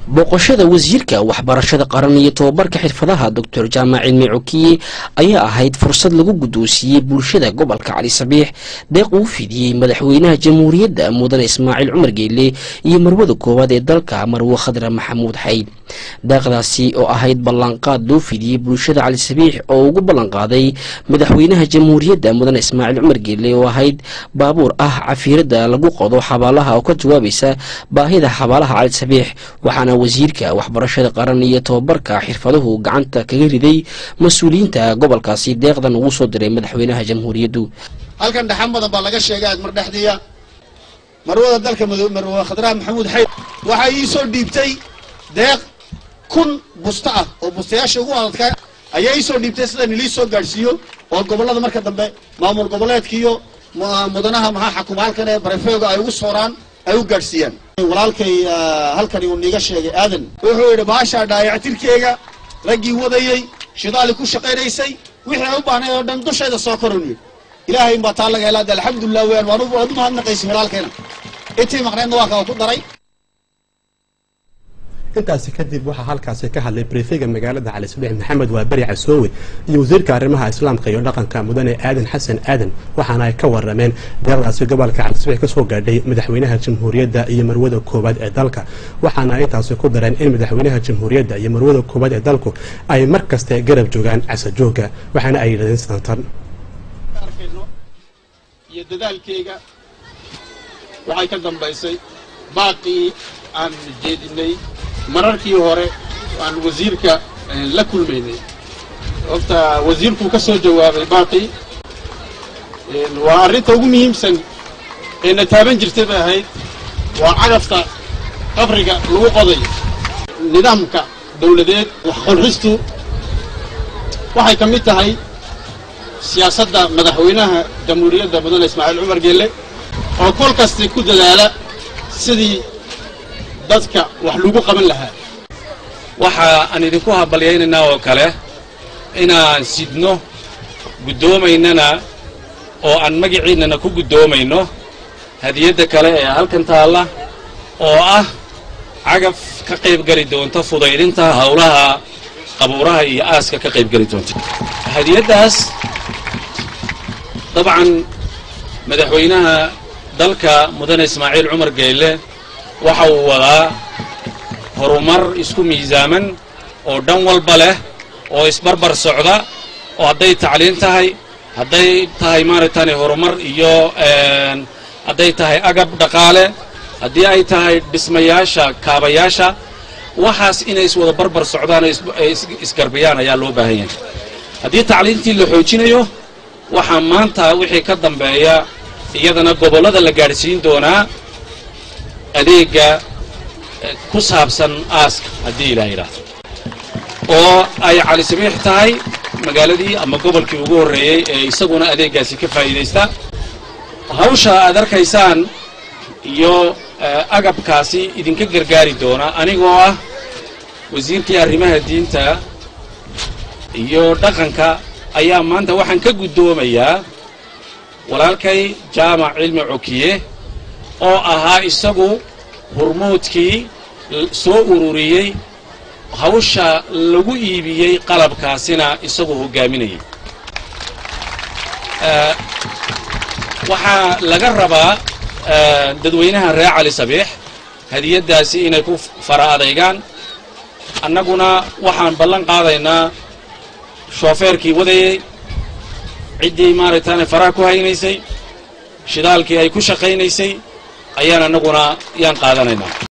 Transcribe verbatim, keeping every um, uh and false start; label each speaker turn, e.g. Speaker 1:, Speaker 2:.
Speaker 1: بوقشة وزيرك وحبرشة قرنية وبركة حرفضها دكتور جامع علمي عكي أي أهيد فرصة لغو قدوسية بولشة قبل كعلي صبيح داقو في دي مدحوينها جمهورية مدن إسماعيل عمر قيلي يمرود كواد الدلك مروة خضرة محمود حيد داقداسي أو أهيد بلانقاد دو في دي بولشة علي صبيح أو بلانقادي مدحوينها جمهورية مدن إسماعيل عمر قيلي وأهيد بابور أه عفيرة لغو قضو حبالها أو كجوابيسا باهيدا حبالها علي صبيح وحانا wasiirka waxbarashada qaran iyo tababarka xirfaduhu gacanta kaga riday mas'uuliyiinta gobolkaasi deeqdan ugu soo diray madaxweynaha jamhuuriyaddu
Speaker 2: halkan dhaxan badan baa laga sheegay aad mar dhaxdiya marwada dalka marwada khadra maxamuud xayd waxa ii soo dhiibtay deeq kun busta ah oo bustayaasha ugu adadka ayaa ii soo dhiibtay sida nili soo gaarsiyo oo gobolada marka dambe maamul goboleedkiyo mudanaha maxaa xukuumadkan ee barafeega ay ugu sooraan ay u gaarsiiyaan walaalkay halkani uu niga sheegay aadan wuxuu yiri baasha dhaayactirkeega ragii wadayay shidaal ku shaqeeysay wixii u baahnay oo dhan dushayda soo koronay ilaahay ma taa laga helaa alxamdulillah waan waanu u mahadnaqaysay walaalkayna intii maqnayna waa ka daray
Speaker 3: intaasi kadib waxa halkaasi ka hadlay prefega magaalada Cali Sabiix Maxamed waa bari Casoowe iyo wasiirka arrimaha islaamka iyo dhaqanka mudane aadan xasan aadan waxaana ay ka warameen deeqdaasi gobolka Cali Sabiix ka soo gaadhay madaxweynaha jamhuuriyadda iyo marwada koobaad ee dalka waxaana ay taasi ku dareen in madaxweynaha jamhuuriyadda iyo marwada koobaad ee dalku ay markasta garab joogaan casajooga waxaana ay yiraahdeen santan
Speaker 2: iyo dadaalkeega waxay ka dambaysay baaqi aan jeedinay mararkii hore aan wasiirka la kulmaynay waqta wasiirku ka soo jawaabay baaqi waa arinta ugu muhiimsan ee taaban jirtay ahayd waa cadafta qabriga lagu qoday nidaamka dawladeed wax qorxistu waxay kamid tahay siyaasadda madaxweynaha jamhuuriyadda mudane Ismaaciil Cumar Geelle oo kol kasta ku dadaala sidii dadka wax lagu qaban lahaa waxa aan idinku habalyeynaa oo kale inaan sidno gudoomaynana oo aan magaciinana ku gudoomayno hadiyada kale ee halkan taala oo ah cagaf ka qayb gali doonta fudaydinta hawlaha qabuuraha iyo aaska ka qayb gali doonta hadiyadaas dabcan madaxweynaha dalka mudane Ismaaciil Cumar Geelle waxa uu wadaa horumar isku miisaaman oo dhan walba leh oo isbarbar socda oo haday tacliin tahay haday tahay maartaan horumar iyo een haday tahay agab dhaqaale hadii ay tahay dhismayaasha kaabayaasha waxaas inay is wada barbar socdaan isgarbiyaan ayaa loo baahan yahay hadii tacliintii la xoojinayo waxa maanta wixii ka dambeeya iyadana gobolada la gaarsiin doonaa adeega ku saabsan aaska hadii ilaahay yiraahdo oo ay Cali Sabiix tahay magaaladii ama gobolkii ugu horeeyay ee isaguna adeegaasi ka faa'iideysta hawsha aad arkaysaan iyo agabkaasi idinka gargaari doona anigoo ah wasiirkii arrimaha diinta iyo dhaqanka ayaa maanta waxaan ka gudoomayaa walaalkay Jaamac Cilmi Cukiye oo ahaa isagu hormoodkii soo ururiyay hawsha lagu iibiyay qalabkaasina isagu hogaaminayay ee waxa laga rabaa dadweynaha reer Cali Sabiix hadiyadaasi inay ku faraadaygaan annaguna waxaan ballan qaadaynaa shofeerkii wadayay cidii maartaan faraha ku haynaysay shidaalkii ay ku shaqeynaysay ayaan anaguna yaan qaadanaynaa